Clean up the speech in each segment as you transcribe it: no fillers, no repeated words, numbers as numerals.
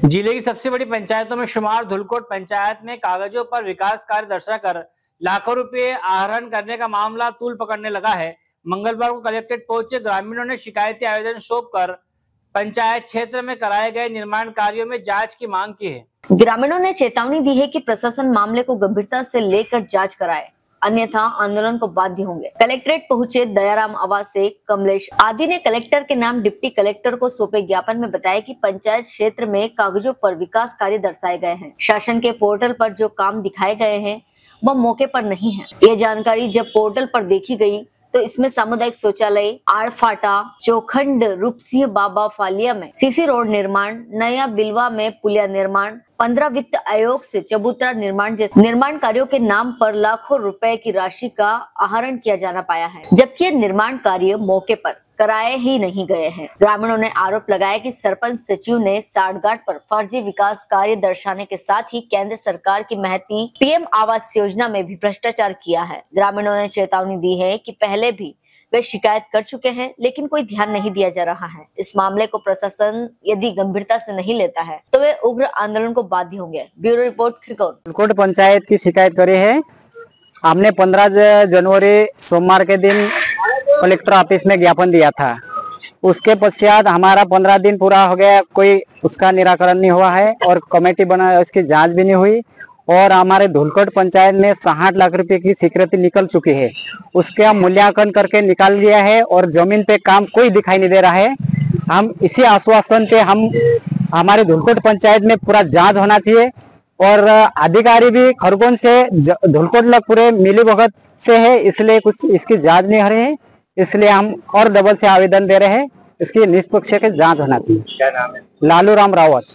जिले की सबसे बड़ी पंचायतों में शुमार धुलकोट पंचायत में कागजों पर विकास कार्य दर्शाकर लाखों रुपए आहरण करने का मामला तूल पकड़ने लगा है। मंगलवार को कलेक्ट्रेट पहुंचे ग्रामीणों ने शिकायती आवेदन सौंपकर पंचायत क्षेत्र में कराए गए निर्माण कार्यों में जांच की मांग की है। ग्रामीणों ने चेतावनी दी है कि प्रशासन मामले को गंभीरता से लेकर जांच कराए, अन्यथा आंदोलन को बाध्य होंगे। कलेक्ट्रेट पहुंचे दयाराम आवासे, कमलेश आदि ने कलेक्टर के नाम डिप्टी कलेक्टर को सौंपे ज्ञापन में बताया कि पंचायत क्षेत्र में कागजों पर विकास कार्य दर्शाए गए हैं। शासन के पोर्टल पर जो काम दिखाए गए हैं वह मौके पर नहीं है। यह जानकारी जब पोर्टल पर देखी गई तो इसमें सामुदायिक शौचालय, आड़फाटा, चौखंड रूपसिंह बाबा फालिया में सीसी रोड निर्माण, नया बिलवा में पुलिया निर्माण, 15 वित्त आयोग से चबूतरा निर्माण जैसे निर्माण कार्यों के नाम पर लाखों रुपए की राशि का आहरण किया जाना पाया है, जबकि निर्माण कार्य मौके पर कराए ही नहीं गए हैं। ग्रामीणों ने आरोप लगाया कि सरपंच सचिव ने साठगांठ पर फर्जी विकास कार्य दर्शाने के साथ ही केंद्र सरकार की महती पीएम आवास योजना में भी भ्रष्टाचार किया है। ग्रामीणों ने चेतावनी दी है कि पहले भी वे शिकायत कर चुके हैं, लेकिन कोई ध्यान नहीं दिया जा रहा है। इस मामले को प्रशासन यदि गंभीरता से नहीं लेता है तो वे उग्र आंदोलन को बाध्य होंगे। Bureau report, Khirkaun. धुलकोट पंचायत की शिकायत करी है। हमने 15 जनवरी सोमवार के दिन कलेक्टर ऑफिस में ज्ञापन दिया था। उसके पश्चात हमारा 15 दिन पूरा हो गया, कोई उसका निराकरण नहीं हुआ है और कमेटी बना, उसकी जांच भी नहीं हुई और हमारे धुलकोट पंचायत में 60 लाख रुपए की स्वीकृति निकल चुकी है। उसका मूल्यांकन करके निकाल लिया है और जमीन पे काम कोई दिखाई नहीं दे रहा है। हम इसी आश्वासन पे हमारे धुलकोट पंचायत में पूरा जांच होना चाहिए और अधिकारी भी खरगोन से धुलकोट लग पूरे मिलीभगत से है, इसलिए कुछ इसकी जांच नहीं हो रही है। इसलिए हम और डबल से आवेदन दे रहे हैं, इसकी निष्पक्ष के जांच होना चाहिए। क्या नाम है? लालू राम रावत।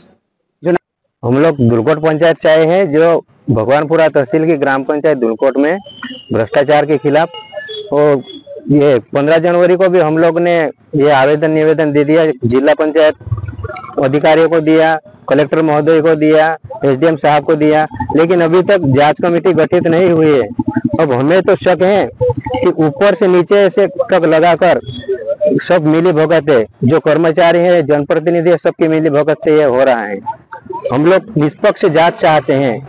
हम लोग धुलकोट पंचायत से आए हैं, जो भगवानपुरा तहसील की ग्राम पंचायत धुलकोट में भ्रष्टाचार के खिलाफ। और ये 15 जनवरी को भी हम लोग ने ये आवेदन निवेदन दे दिया, जिला पंचायत अधिकारियों को दिया, कलेक्टर महोदय को दिया, एसडीएम साहब को दिया, लेकिन अभी तक जांच कमेटी गठित नहीं हुई है। अब हमें तो शक है कि ऊपर से नीचे से तक लगाकर सब मिली भगत है, जो कर्मचारी है, जनप्रतिनिधि है, सबकी मिली भगत से ये हो रहा है। हम लोग निष्पक्ष जांच चाहते हैं।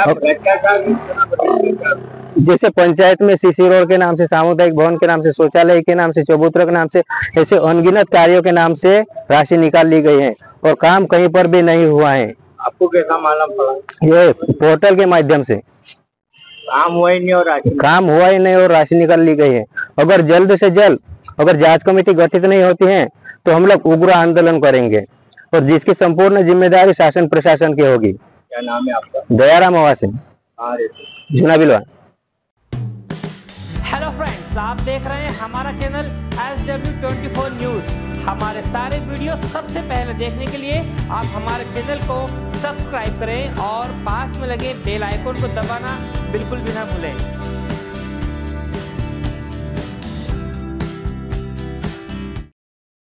जैसे पंचायत में सीसी रोड के नाम से, सामुदायिक भवन के नाम से, शौचालय के नाम से, चबूतरा के नाम से, ऐसे अनगिनत कार्यों के नाम से राशि निकाल ली गई है और काम कहीं पर भी नहीं हुआ है। आपको कैसा मालूम पड़ा? ये पोर्टल के माध्यम से काम हुआ ही नहीं और राशि निकाल ली गई है। अगर जल्द से जल्द अगर जांच कमेटी गठित नहीं होती है तो हम लोग उग्र आंदोलन करेंगे और जिसकी संपूर्ण जिम्मेदारी शासन प्रशासन की होगी। क्या नाम है आपका? दयाराम आवासे, जूना बिलवा। हेलो फ्रेंड्स, आप देख रहे हैं हमारा चैनल SW24 न्यूज। हमारे सारे वीडियो सबसे पहले देखने के लिए आप हमारे चैनल को सब्सक्राइब करें और पास में लगे बेल आइकन को दबाना बिल्कुल भी ना भूलें।